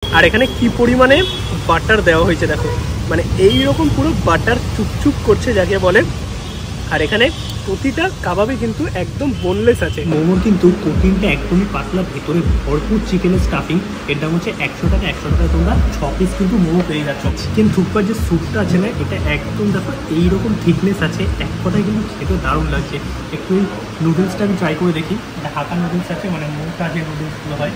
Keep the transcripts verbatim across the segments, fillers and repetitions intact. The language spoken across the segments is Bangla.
আর এখানে কি পরিমাণে বাটার দেওয়া হয়েছে দেখো, মানে এইরকম পুরো বাটার চুপচুপ করছে যাকে বলে। আর এখানে প্রতিটা কাবাবে কিন্তু একদম বোনলেস আছে। মোমোর কিন্তু কোটিংটা একদমই পাতলা, ভেতরে ভরপুর চিকেনের স্টাফিং। এর দাম হচ্ছে একশো টাকা। একশো টাকায় তোমরা ছ পিস কিন্তু মোমো পেয়ে যাচ্ছ। চিকেন থুকপার যে স্যুপটা আছে না, এটা একদম দেখো এইরকম থিকনেস আছে, এক কথায় কিন্তু খেতে দারুণ লাগছে। একটু এই নুডলসটা আমি ট্রাই করে দেখি। এটা হাঁকা নুডলস আছে, মানে মোটা যে নুডলসগুলো হয়।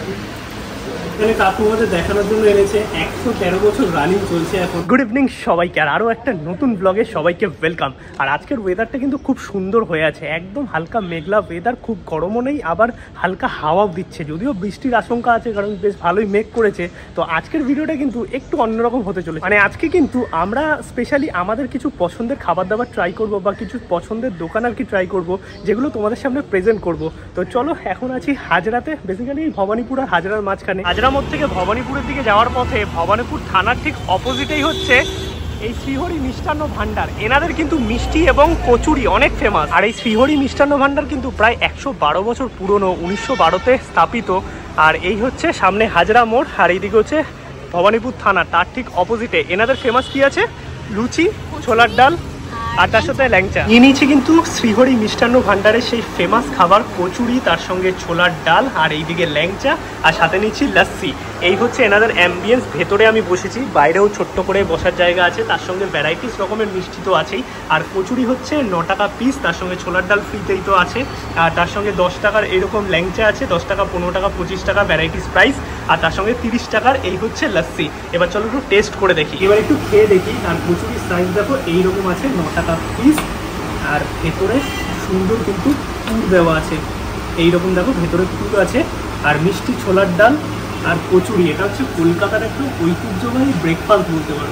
এখানে কাকু আমাদের দেখানোর জন্য এনেছে, একশো তেরো বছর রানিং চলছে এখন। গুড ইভিনিং সবাইকে, আর আরও একটা নতুন ব্লগে সবাইকে ওয়েলকাম। আর আজকের ওয়েদারটা কিন্তু খুব সুন্দর হয়ে আছে, একদম হালকা মেঘলা ওয়েদার, খুব গরমও নেই, আবার হালকা হাওয়াও দিচ্ছে, যদিও বৃষ্টির আশঙ্কা আছে কারণ বেশ ভালোই মেঘ করেছে। তো আজকের ভিডিওটা কিন্তু একটু অন্যরকম হতে চলেছে। মানে আজকে কিন্তু আমরা স্পেশালি আমাদের কিছু পছন্দের খাবার দাবার ট্রাই করব, বা কিছু পছন্দের দোকান আর কি ট্রাই করব, যেগুলো তোমাদের সামনে প্রেজেন্ট করব। তো চলো, এখন আছি হাজরাতে, বেসিক্যালি ভবানীপুর আর হাজরার মাঝখানে। হাজরা মোড় থেকে ভবানীপুরের দিকে যাওয়ার পথে ভবানীপুর থানার ঠিক অপোজিটেই হচ্ছে এই শ্রীহরি মিষ্টান্ন ভান্ডার। এনাদের কিন্তু মিষ্টি এবং কচুরি অনেক ফেমাস। আর এই শ্রীহরি মিষ্টান্ন ভান্ডার কিন্তু প্রায় একশো বারো বছর পুরনো, উনিশশো বারোতে স্থাপিত। আর এই হচ্ছে সামনে হাজরা মোড়, আর এইদিকে হচ্ছে ভবানীপুর থানা, তার ঠিক অপোজিটে। এনাদের ফেমাস কি আছে? লুচি, ছোলার ডাল, আর তার সাথে ল্যাংচা। নিয়ে নিয়েছি কিন্তু শ্রীহরি মিষ্টান্ন ভান্ডারের সেই ফেমাস খাবার কচুরি, তার সঙ্গে ছোলার ডাল, আর এইদিকে ল্যাংচা, আর সাথে নিচ্ছি লস্যি। এই হচ্ছে এনাদের অ্যাম্বিয়েন্স। ভেতরে আমি বসেছি, বাইরেও ছোট্ট করে বসার জায়গা আছে, তার সঙ্গে ভ্যারাইটিস রকমের মিষ্টি তো আছেই। আর কচুরি হচ্ছে ন টাকা পিস, তার সঙ্গে ছোলার ডাল ফ্রিতেই তো আছে, আর তার সঙ্গে দশ টাকার এইরকম ল্যাংচা আছে, দশ টাকা, পনেরো টাকা, পঁচিশ টাকা ভ্যারাইটিস প্রাইস, আর তার সঙ্গে তিরিশ টাকার এই হচ্ছে লস্যি। এবার চলো একটু টেস্ট করে দেখি, এবার একটু খেয়ে দেখি। আর কচুরির সাইজ দেখো এইরকম আছে, ন টাকা পিস, আর ভেতরে সুন্দর কিন্তু পুর দেওয়া আছে, এইরকম দেখো ভেতরে পুর আছে। আর মিষ্টি, ছোলার ডাল আর কচুরি, এটা হচ্ছে কলকাতার একটু ঐতিহ্যবাহী ব্রেকফাস্ট বলতে পারো।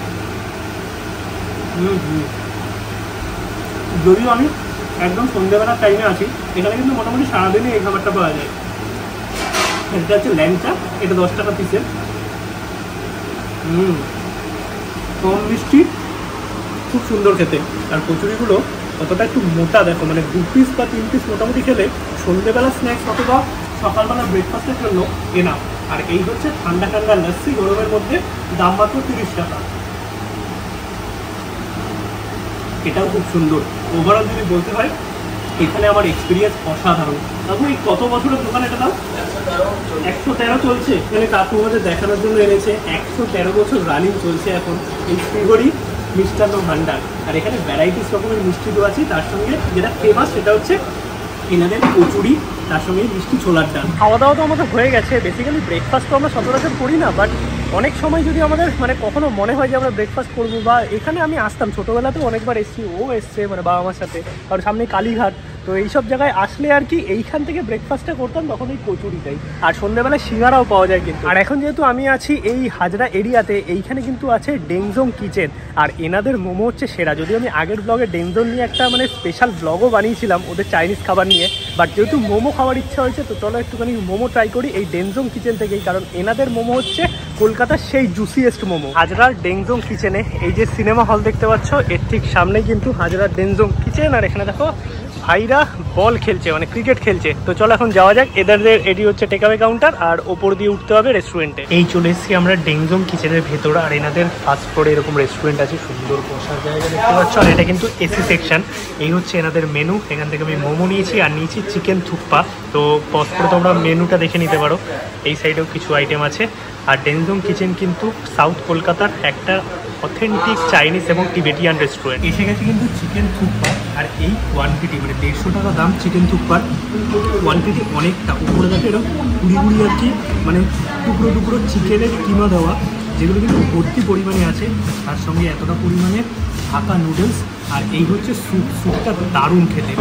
হুম হুম যদিও আমি একদম সন্ধ্যেবেলার টাইমে আছি, এখানে কিন্তু মোটামুটি সারাদিনই এই খাবারটা পাওয়া যায়। এটা হচ্ছে ল্যাংচা, এটা দশ টাকা পিসের। হুম কম মিষ্টি, খুব সুন্দর খেতে। আর কচুরিগুলো অতটা একটু মোটা দেখো, মানে দু পিস বা তিন পিস মোটামুটি খেলে সন্ধ্যেবেলা স্ন্যাক্স অথবা সকালবেলা ব্রেকফাস্টের জন্য এনাফ। আর এই হচ্ছে ঠান্ডা ঠান্ডা লস্যি গরমের মধ্যে, দাম মাত্র তিরিশ টাকা। এটাও খুব সুন্দর। ওভারঅল যদি বলতে হয়, এখানে আমার এক্সপিরিয়েন্স অসাধারণ। কাকু এই কত বছরের দোকান এটা দাও? একশো তেরো চলছে। এখানে কাকু আমাদের দেখানোর জন্য এনেছে, একশো তেরো বছর রানিং চলছে এখন এই শ্রীহরি মিষ্টান্ন ভান্ডার। আর এখানে ভ্যারাইটিস রকমের মিষ্টি তো আছে, তার সঙ্গে যেটা ফেমাস সেটা হচ্ছে এনাদের কচুরি, তার সঙ্গে মিষ্টি, ছোলার ডাল। খাওয়া দাওয়া তো আমাদের হয়ে গেছে। বেসিক্যালি ব্রেকফাস্ট তো আমরা সচরাচর করি না, বাট অনেক সময় যদি আমাদের মানে কখনো মনে হয় যে আমরা ব্রেকফাস্ট করবো, বা এখানে আমি আসতাম ছোটোবেলাতেও অনেকবার এসেছি, ও এসছে মানে বাবা মার সাথে, কারণ সামনে কালীঘাট, তো এইসব জায়গায় আসলে আর কি এইখান থেকে ব্রেকফাস্টটা করতাম, তখন এই কচুরিটাই। আর সন্ধ্যেবেলায় সিঙ্গারাও পাওয়া যায় কিন্তু। আর এখন যেহেতু আমি আছি এই হাজরা এরিয়াতে, এইখানে কিন্তু আছে ডেংজং কিচেন, আর এনাদের মোমো হচ্ছে সেরা। যদিও আমি আগের ব্লগে ডেংজং নিয়ে একটা মানে স্পেশাল ব্লগও বানিয়েছিলাম ওদের চাইনিজ খাবার নিয়ে, বাট যেহেতু মোমো খাওয়ার ইচ্ছা হয়েছে, তো চলো একটুখানি মোমো ট্রাই করি এই ডেংজং কিচেন থেকেই, কারণ এনাদের মোমো হচ্ছে কলকাতার সেই জুসিয়েস্ট মোমো। হাজরার ডেংজং কিচেনে এই যে সিনেমা হল দেখতে পাচ্ছ, এর ঠিক সামনে কিন্তু হাজরার ডেংজং কিচেন। আর এখানে দেখো ভাইরা বল খেলছে, মানে ক্রিকেট খেলছে। তো চলো এখন যাওয়া যাক। এদের এটি হচ্ছে টেকঅ্যাওয়ে কাউন্টার, আর ওপর দিয়ে উঠতে হবে রেস্টুরেন্টে। এই চলে এসেছি আমরা ডেংজং কিচেনের ভেতরে, আর এনাদের ফার্স্ট ফ্লোরে এরকম রেস্টুরেন্ট আছে, সুন্দর বসার জায়গা দেখতে পাচ্ছ। আর এটা কিন্তু এসি সেকশন। এই হচ্ছে এনাদের মেনু। এখান থেকে আমি মোমো নিয়েছি, আর নিয়েছি চিকেন থুকপা। তো পজ করে তোমরা মেনুটা দেখে নিতে পারো। এই সাইডেও কিছু আইটেম আছে। আর ডেংজং কিচেন কিন্তু সাউথ কলকাতার একটা অথেন্টিক চাইনিজ এবং টিবেটিয়ান রেস্টুরেন্ট। এসে গেছে কিন্তু চিকেন থুকপা, আর এই কোয়ান্টিটি মানে দেড়শো টাকা দাম চিকেন থুকপার। কোয়ান্টিটি অনেকটা, উপরে দেখে এরকম কুড়ি কুড়ি আর কি, মানে টুকরো টুকরো চিকেনের কিমা দেওয়া, যেগুলো কিন্তু ভর্তি পরিমাণে আছে। তার সঙ্গে এতটা পরিমাণে হাঁকা নুডলস, আর এই হচ্ছে স্যুপ। স্যুপটা দারুণ খেতে।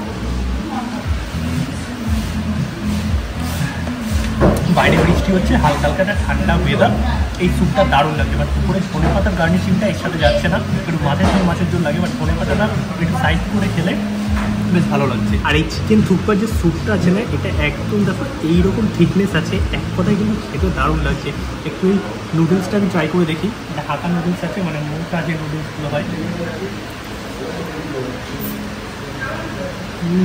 বাইরে বৃষ্টি হচ্ছে, হালকা হালকা একটা ঠান্ডা ওয়েদার, এই স্যুপটা দারুণ লাগছে। বাট উপরে ধনে পাতার গার্নিশিংটা এর সাথে যাচ্ছে না, একটু মাছের সঙ্গে মাছের জন্য লাগে, বাট ধনে পাতাটা একটু সাইড করে খেলে বেশ ভালো লাগছে। আর এই চিকেন থুকপার যে স্যুপটা আছে না, এটা একদম দেখো এইরকম থিকনেস আছে, এক কথায় কিন্তু খেতে দারুণ লাগছে। একটু এই নুডলসটা আমি ট্রাই করে দেখি। এটা হাঁকা নুডলস আছে, মানে মোটা যে নুডলসগুলো হয়। হুম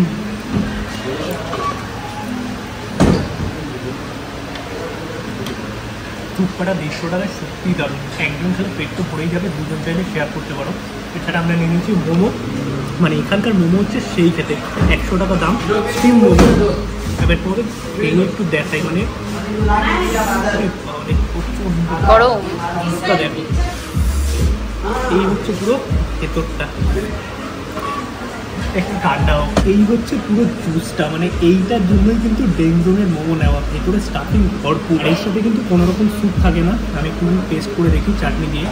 থুকপাটা দেড়শো টাকায় সত্যিই দারুণ, একজন সাথে পেট তো ভরেই যাবে, দুজন চাইলে শেয়ার করতে পারো। এছাড়া আমরা নিয়ে নিয়েছি মোমো, মানে এখানকার মোমো হচ্ছে সেই খেতে, একশো টাকা দাম স্টিম মোমো। এবার তোমাদের ভেঙে একটু দেখাই, মানে দেখো এই হচ্ছে পুরো ভেতরটা, একটু ঠান্ডাও, এই হচ্ছে পুরো জুসটা, মানে এইটার জন্যই কিন্তু ডেংজংয়ের মোমো নেওয়া, ভেতরে স্টাফিং ভরপুর। এর সাথে কিন্তু কোনো রকম স্যুপ থাকে না, আমি একটু টেস্ট করে দেখি চাটনি দিয়ে।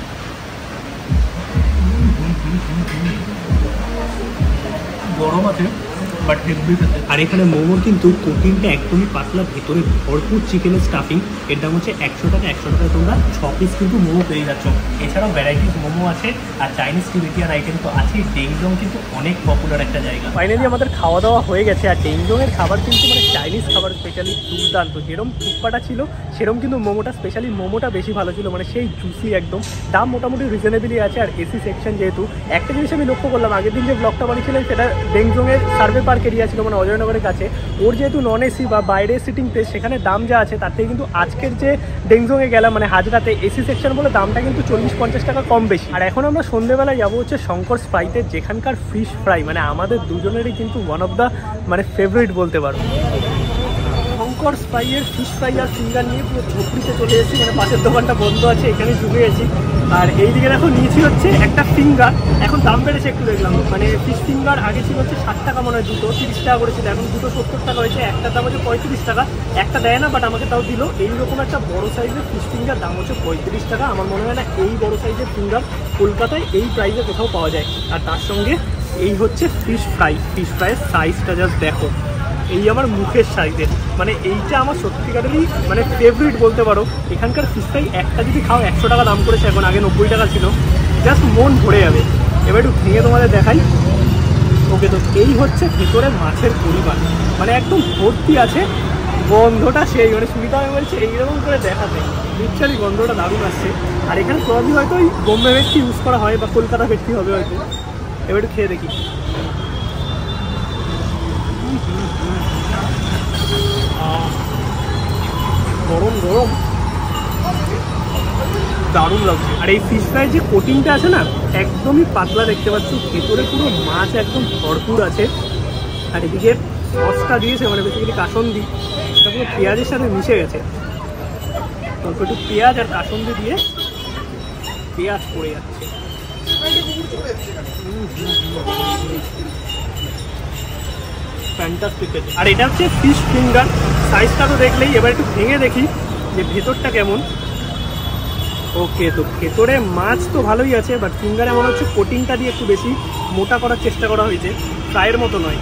গরম আছে বাট হেভি খেতে। আর এখানে মোমোর কিন্তু কোটিংটা একদমই পাতলা, ভেতরে ভরপুর চিকেনের স্টাফিং। এর দাম হচ্ছে একশো টাকা, একশো টাকায় তোমরা ছ পিস কিন্তু মোমো পেয়ে যাচ্ছ। এছাড়াও ভ্যারাইটিস মোমো আছে আর চাইনিজ টিবেটিয়ান আইটেম তো আছেই। ডেংজং কিন্তু অনেক পপুলার একটা জায়গা। ফাইনালি আমাদের খাওয়া দাওয়া হয়ে গেছে, আর ডেংজংয়ের খাবার কিন্তু মানে চাইনিজ খাবার স্পেশালি দুর্দান্ত। যেরকম থুকপাটা ছিল সেরকম কিন্তু মোমোটা, স্পেশালি মোমোটা বেশি ভালো ছিল, মানে সেই জুসি একদম। দাম মোটামুটি রিজনেবলই আছে, আর এসি সেকশন যেহেতু। একটা জিনিস আমি লক্ষ্য করলাম, আগের দিন যে ব্লগটা বানিয়েছিলেন সেটা ডেংজংয়ের সার্ভে পার্ক এরিয়া ছিল, মানে অজয়নগরের কাছে। ওর যেহেতু নন এসি বা বাইরে সিটিং প্লেস, সেখানে দাম যা আছে তার থেকে কিন্তু আজকের যে ডেংজংয়ে গেলাম মানে হাজরাতে এসি সেকশন বলে দামটা কিন্তু চল্লিশ পঞ্চাশ টাকা কম বেশি। আর এখন আমরা সন্ধ্যেবেলায় যাবো হচ্ছে শঙ্কর স্পাইতে, যেখানকার ফিশ ফ্রাই মানে আমাদের দুজনেরই কিন্তু ওয়ান অফ দ্য মানে ফেভারিট বলতে পারো। শঙ্কর স্পাইয়ের ফিশ ফ্রাই আর ফিঙ্গার নিয়ে পুরো ঝুপড়িতে চলে এসেছি, মানে পাশের দোকানটা বন্ধ আছে, এখানে ঢুকে গেছি। আর এইদিকে দেখো নিয়েছি হচ্ছে একটা ফিঙ্গার, এখন দাম বেড়েছে একটু দেখলাম, মানে ফিশ ফিঙ্গার আগে ছিল হচ্ছে ষাট টাকা মনে হয় দুটো, তিরিশ টাকা করেছিল, এখন দুটো সত্তর টাকা হয়েছে। একটার দাম হচ্ছে পঁয়ত্রিশ টাকা, একটা দেয় না বাট আমাকে তাও দিল। এইরকম একটা বড় সাইজের ফিশ ফিঙ্গার দাম হচ্ছে পঁয়ত্রিশ টাকা। আমার মনে হয় না এই বড় সাইজের ফিঙ্গার কলকাতায় এই প্রাইসে কোথাও পাওয়া যায়। আর তার সঙ্গে এই হচ্ছে ফিশ ফ্রাই, ফিশ ফ্রাইয়ের সাইজটা জাস্ট দেখো, এই আমার মুখের সাইজের, মানে এইটা আমার সত্যিকারেরই মানে ফেভারিট বলতে পারো। এখানকার ফিশ ফ্রাই একটা যদি খাও একশো টাকা দাম করেছে এখন, আগে নব্বই টাকা ছিল, জাস্ট মন ভরে যাবে। এবার একটু ভেঙে তোমাদের দেখাই। ওকে, তো এই হচ্ছে ভেতরে মাছের পরিমাণ, মানে একদম ভর্তি আছে, গন্ধটা সেই, মানে সুবিধা আমি বলছি এইরকম করে দেখাতে, লিটারালি গন্ধটা দারুণ আসছে। আর এখানে প্রবাবলি হয়তো ওই বোম্বে ভেটকি ইউজ করা হয় বা কলকাতা ভেটকি হবে হয়তো। এবার একটু খেয়ে দেখি। গরম গরম দারুণ লাগছে। আর এই ফিশ ফ্রাই যে কোটিংটা আছে না, একদমই পাতলা দেখতে পাচ্ছ, ভেতরে পুরো মাছ একদম ভরপুর আছে। আর এদিকে সসটা দিয়েছে, মানে বেসিক্যালি কাসন্দি, এটা পুরো পেঁয়াজের সাথে মিশে গেছে। অল্প একটু পেঁয়াজ আর কাসন্দি দিয়ে পেঁয়াজ পড়ে যাচ্ছে। ফ্যান্টাস্টিক। আর এটা হচ্ছে ফিশ ফিঙ্গার, সাইজটা তো দেখলেই। এবার একটু ভেঙে দেখি যে ভেতরটা কেমন। ওকে, তো ভেতরে মাছ তো ভালোই আছে, বাট ফিঙ্গারে মনে হচ্ছে কোটিংটা দিয়ে একটু বেশি মোটা করার চেষ্টা করা হয়েছে, ফ্রাইয়ের মতো নয়।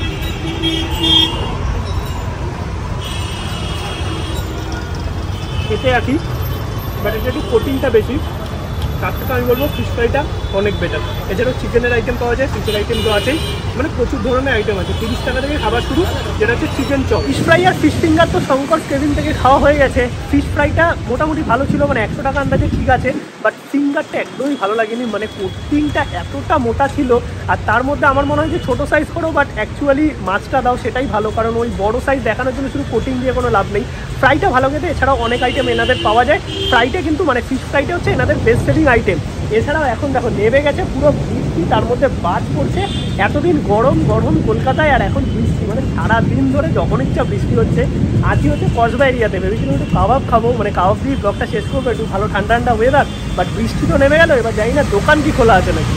খেতে একই, বাট এটা একটু কোটিংটা বেশি, তার থেকে আমি বলবো ফিশ ফ্রাইটা অনেক বেটার। এছাড়াও চিকেনের আইটেম পাওয়া যায়, ফিশের আইটেম তো আছেই, মানে প্রচুর ধরনের আইটেম আছে। তিরিশ টাকা থেকে খাবার শুরু, যেটা হচ্ছে চিকেন চপ। ফিশ ফ্রাই আর ফিশ ফিঙ্গার তো শঙ্কর কেবিন থেকে খাওয়া হয়ে গেছে। ফিশ ফ্রাইটা মোটামুটি ভালো ছিল, মানে একশো টাকা আন্দাজে ঠিক আছে, বাট ফিঙ্গারটা একদমই ভালো লাগেনি, মানে কোটিংটা এতটা মোটা ছিল। আর তার মধ্যে আমার মনে হয় যে ছোটো সাইজ করো, বাট অ্যাকচুয়ালি মাছটা দাও সেটাই ভালো, কারণ ওই বড় সাইজ দেখানোর জন্য শুধু কোটিং দিয়ে কোনো লাভ নেই। ফ্রাইটা ভালো খেতে, এছাড়াও অনেক আইটেম এনাদের পাওয়া যায়। ফ্রাইটা কিন্তু মানে ফিশ ফ্রাইটা হচ্ছে এনাদের বেস্ট সেলিং আইটেম। এছাড়াও এখন দেখো নেমে গেছে পুরো বৃষ্টি, তার মধ্যে বাদ পড়ছে। এতদিন গরম গরম কলকাতায়, আর এখন বৃষ্টি, মানে সারাদিন ধরে যখন ইচ্ছা বৃষ্টি হচ্ছে। আজই হচ্ছে কসবা এরিয়াতে, ভেবেছিলাম একটু কাবাব খাবো, মানে কাবাব দিয়ে ব্লগটা শেষ করবো, একটু ভালো ঠান্ডা ঠান্ডা ওয়েদার, বাট বৃষ্টি তো নেমে গেল। এবার জানি না দোকান কি খোলা আছে নাকি।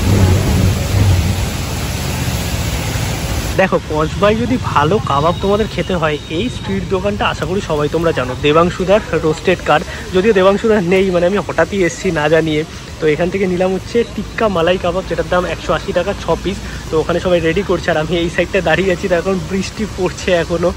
দেখো, কসবায় যদি ভালো কাবাব তোমাদের খেতে হয়, এই স্ট্রিট দোকানটা আশা করি সবাই তোমরা জানো, দেবাংশুদার রোস্টেড কার। যদিও দেবাংশুদার নেই, মানে আমি হঠাৎই এসেছি না জানিয়ে, তো এখান থেকে নিলাম হচ্ছে টিক্কা মালাই কাবাব, যেটার দাম একশো আশি টাকা ছ পিস। তো ওখানে সবাই রেডি করছে, আর আমি এই সাইডটা দাঁড়িয়ে আছি, তো এখন বৃষ্টি পড়ছে এখনও।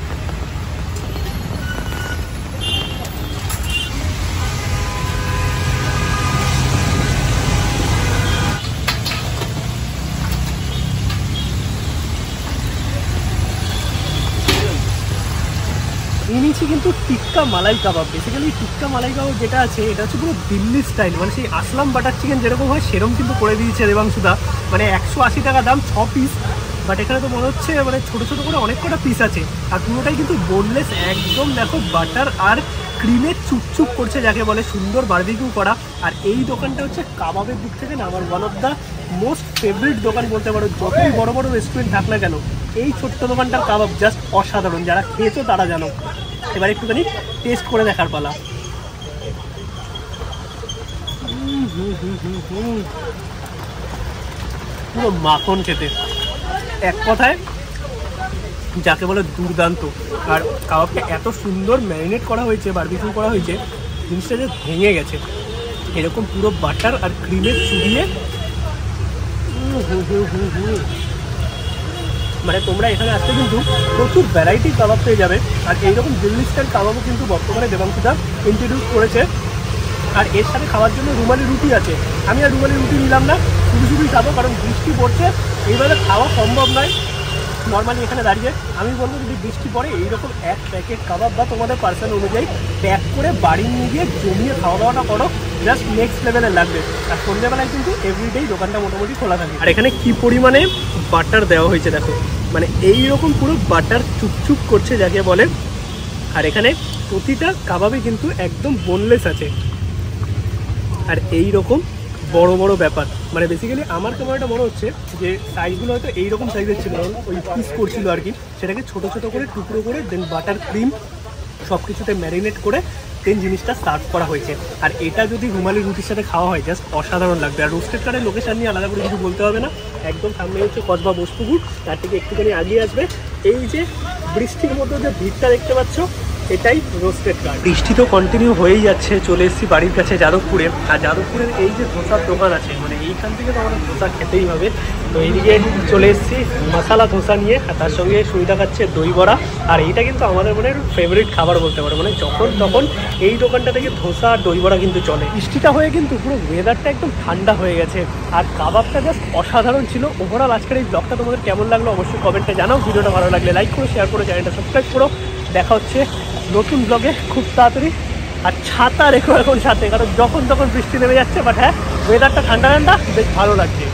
নিয়েছি কিন্তু টিক্কা মালাই কাবাব। বেসিক্যালি টিক্কা মালাই কাবাব যেটা আছে, এটা হচ্ছে পুরো দিল্লি স্টাইল, মানে সেই আসলাম বাটার চিকেন যেরকম হয় সেরকম কিন্তু করে দিয়েছে দেবাংশুদা। মানে একশো আশি টাকা দাম, ছ পিস, বাট এখানে তো মনে হচ্ছে মানে ছোটো ছোটো করে অনেক কটা পিস আছে, আর পুরোটাই কিন্তু বোনলেস একদম। দেখো বাটার আর ক্রিমে চুপচুপ করছে যাকে বলে, সুন্দর বারবিকিউ করা। আর এই দোকানটা হচ্ছে কাবাবের দিক থেকে না আমার one of the most favourite দোকান বলতে পারো। যতই বড় বড় রেস্টুরেন্ট থাক না কেন, এই ছোট্ট দোকানটার কাবাব জাস্ট অসাধারণ। যারা খেয়েছো তারা জানো। এবার একটুখানি টেস্ট করে দেখার পালা। পুরো মাখন খেতে, এক কথায় যাকে বলে দুর্দান্ত। আর কাবাবটা এত সুন্দর ম্যারিনেট করা হয়েছে, বারবিকিউ করা হয়েছে, জিনিসটা যে ভেঙে গেছে এরকম পুরো বাটার আর ক্রিমে চুবিয়ে। মানে তোমরা এখানে আসতে কিন্তু প্রচুর ভ্যারাইটি কাবাব পেয়ে যাবে। আর এইরকম দিল্লি স্টাইল কাবাবও কিন্তু বর্তমানে দেবাংশুদা ইন্ট্রোডিউস করেছে। আর এর সাথে খাওয়ার জন্য রুমালি রুটি আছে। আমি আর রুমালি রুটি নিলাম না, শুধু শুধুই খাবো, কারণ বৃষ্টি পড়ছে, এইভাবে খাওয়া সম্ভব নয় নর্মালি এখানে দাঁড়িয়ে। আমি বলবো যদি বৃষ্টি পড়ে এইরকম এক প্যাকেট কাবাব বা তোমাদের পার্সেল অনুযায়ী প্যাক করে বাড়ি নিয়ে গিয়ে জমিয়ে খাওয়া দাওয়াটা করো, জাস্ট নেক্সট লেভেলের লাগবে। আর সন্ধ্যেবেলায় কিন্তু এভরিডেই দোকানটা মোটামুটি খোলা থাকে। আর এখানে কি পরিমাণে বাটার দেওয়া হয়েছে দেখো, মানে এইরকম পুরো বাটার চুপচুপ করছে যাকে বলে। আর এখানে প্রতিটা কাবাবই কিন্তু একদম বোনলেস আছে। আর এই রকম বড় বড় ব্যাপার, মানে বেসিক্যালি আমার কেমন একটা মনে হচ্ছে যে সাইজগুলো হয়তো এইরকম সাইজের ছিল, ওই পিস করছিল আর কি, সেটাকে ছোটো ছোটো করে টুকরো করে দেন বাটার ক্রিম সব কিছুতে ম্যারিনেট করে দেন জিনিসটা সার্ভ করা হয়েছে। আর এটা যদি রুমালি রুটির সাথে খাওয়া হয় জাস্ট অসাধারণ লাগবে। আর রোস্টেড কারের লোকেশান নিয়ে আলাদা করে কিছু বলতে হবে না, একদম সামনে হচ্ছে কসবা বোসপুকুর, তার থেকে একটুখানি আগিয়ে আসবে। এই যে বৃষ্টির মধ্যে যে ভিড়টা দেখতে পাচ্ছ, এটাই রোস্টেড কার। বৃষ্টি তো কন্টিনিউ হয়েই যাচ্ছে। চলে এসেছি বাড়ির কাছে যাদবপুরে। আর যাদবপুরের এই যে ধোসার দোকান আছে, মানে এইখান থেকে তো আমাদের ধোসা খেতেই হবে। তো এইদিকে চলে এসেছি মশালা ধোসা নিয়ে, আর তার সঙ্গে সুবিধা খাচ্ছে দই বড়া। আর এইটা কিন্তু আমাদের মানে ফেভারিট খাবার বলতে পারো, মানে যখন তখন এই দোকানটা থেকে ধোসা আর দই বড়া কিন্তু চলে। বৃষ্টিটা হয়ে কিন্তু পুরো ওয়েদারটা একদম ঠান্ডা হয়ে গেছে। আর কাবাবটা জাস্ট অসাধারণ ছিল। ওভারঅল আজকের এই ব্লগটা তোমাদের কেমন লাগলো অবশ্যই কমেন্টে জানাও। ভিডিওটা ভালো লাগলে লাইক করো, শেয়ার করো, চ্যানেলটা সাবস্ক্রাইব করো। দেখা হচ্ছে নতুন ব্লগে খুব তাড়াতাড়ি। আর ছাতা রেখো এখন সাথে, কারণ যখন তখন বৃষ্টি নেমে যাচ্ছে। বাট হ্যাঁ, ওয়েদারটা ঠান্ডা ঠান্ডা বেশ ভালো লাগছে।